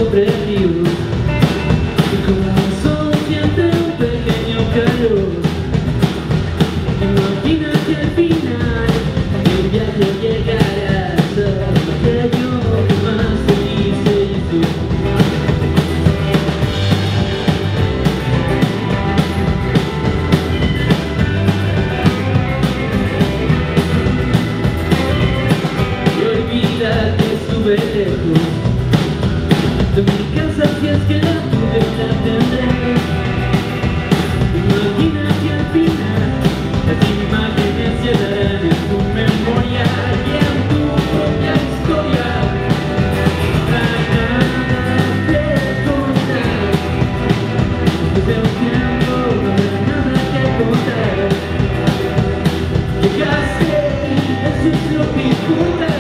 sobre el río. Mi corazón siente un pequeño calor. Imagina que al final el viaje llegará a ser aquello que más feliz se hizo. Estuve lejos de mi casa, si es que la tuve, la tendré. Imagina que al final las imágenes quedarán en tu memoria y en tu propia historia. Nada que contar, después de un tiempo no habrá nada que contar. Llegaste y eso es lo que importa.